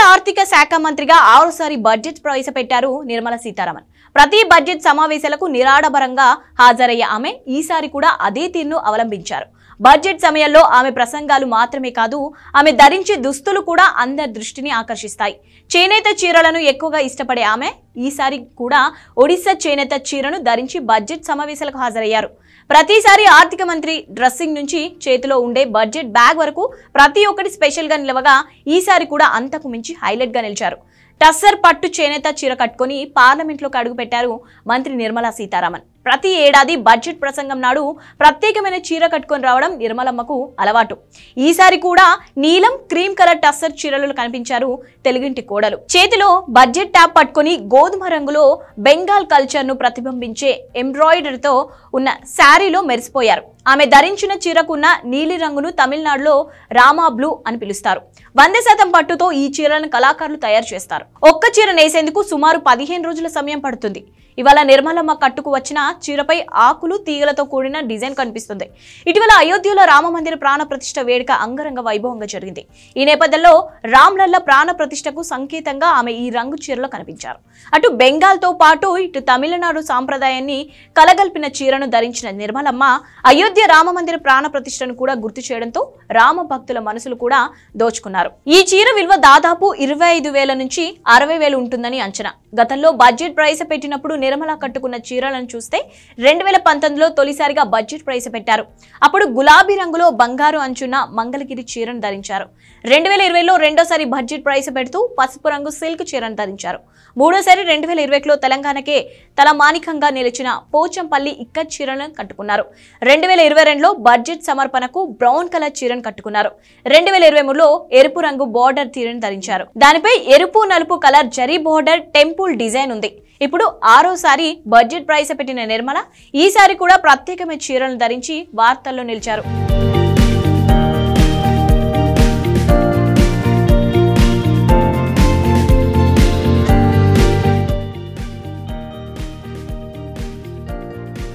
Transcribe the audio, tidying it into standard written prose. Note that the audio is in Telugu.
ఆర్థిక శాఖ మంత్రిగా ఆరోసారి బడ్జెట్ ప్రవేశపెట్టారు నిర్మలా సీతారామన్. ప్రతి బడ్జెట్ సమావేశాలకు నిరాడంబరంగా హాజరయ్యే ఆమె ఈసారి కూడా అదే తీరును అవలంబించారు. బడ్జెట్ సమయంలో ఆమె ప్రసంగాలు మాత్రమే కాదు, ఆమె ధరించే దుస్తులు కూడా అందరి దృష్టిని ఆకర్షిస్తాయి. చేనేత చీరలను ఎక్కువగా ఇష్టపడే ఆమె ఈసారి కూడా ఒడిశా చేనేత చీరను ధరించి బడ్జెట్ సమావేశాలకు హాజరయ్యారు. ప్రతిసారి ఆర్థిక మంత్రి డ్రెస్సింగ్ నుంచి చేతిలో ఉండే బడ్జెట్ బ్యాగ్ వరకు ప్రతి ఒక్కటి స్పెషల్ గా నిలవగా ఈసారి కూడా అంతకు మించి హైలైట్ గా నిలిచారు. టస్సర్ పట్టు చేనేత చీర కట్టుకొని పార్లమెంట్లోకి అడుగుపెట్టారు మంత్రి నిర్మలా సీతారామన్. ప్రతి ఏడాది బడ్జెట్ ప్రసంగం నాడు ప్రత్యేకమైన చీర కట్టుకొని రావడం నిర్మలమ్మకు అలవాటు. ఈసారి కూడా నీలం, క్రీమ్ కలర్ టస్సర్ చీరలు కనిపించారు తెలుగింటి కోడలు. చేతిలో బడ్జెట్ ట్యాబ్ పట్టుకొని గోధుమ రంగులో బెంగాల్ కల్చర్ ను ప్రతిబింబించే ఎంబ్రాయిడరీతో ఉన్న శారీలో మెరిసిపోయారు. ఆమె ధరించిన చీరకున్న నీలి రంగును తమిళనాడులో రామా బ్లూ అని పిలుస్తారు. 100% పట్టుతో ఈ చీరలను కళాకారులు తయారు చేస్తారు. ఒక్క చీర నేసేందుకు సుమారు 15 రోజుల సమయం పడుతుంది. ఇవాళ నిర్మలమ్మ కట్టుకు వచ్చిన చీరపై ఆకులు, తీగలతో కూడిన డిజైన్ కనిపిస్తుంది. ఇటీవల అయోధ్యలో రామమందిర ప్రాణ ప్రతిష్ఠ వేడుక అంగరంగ వైభవంగా జరిగింది. ఈ నేపథ్యంలో రామ్లల్ల ప్రాణ ప్రతిష్ఠకు సంకేతంగా ఆమె ఈ రంగు చీరలో కనిపించారు. అటు బెంగాల్తో పాటు ఇటు తమిళనాడు సాంప్రదాయాన్ని కలగల్పిన చీరను ధరించిన నిర్మలమ్మ అయోధ్య రామమందిర ప్రాణ ప్రతిష్ఠను కూడా గుర్తు చేయడంతో రామ భక్తుల మనసులు కూడా దోచుకున్నారు. ఈ చీర విలువ దాదాపు 25,000 నుంచి 60,000 ఉంటుందని అంచనా. గతంలో బడ్జెట్ ప్రవేశపెట్టినప్పుడు నిర్మల కట్టుకున్న చీరలను చూస్తే 2019లో తొలిసారిగా బడ్జెట్ ప్రవేశపెట్టారు. అప్పుడు గులాబీ రంగులో బంగారు అంచున్న మంగళగిరి చీరను ధరించారు. 2020లో రెండోసారి బడ్జెట్ ప్రవేశపెడుతూ పసుపు రంగు సిల్క్ చీరను ధరించారు. మూడోసారి 2021లో తెలంగాణకే తలమానికంగా నిలిచిన పోచంపల్లి ఇక్కత్ చీరను కట్టుకున్నారు. 2022లో బడ్జెట్ సమర్పణకు బ్రౌన్ కలర్ చీరను కట్టుకున్నారు. 2023లో ఎరుపు రంగు బోర్డర్ చీరను ధరించారు. దానిపై ఎరుపు, నలుపు colour zari border temple design ఉంది. ఇప్పుడు ఆరోసారి బడ్జెట్ ప్రవేశపెట్టిన నిర్మల ఈసారి కూడా ప్రత్యేకమైన చీరలను ధరించి వార్తల్లో నిలిచారు.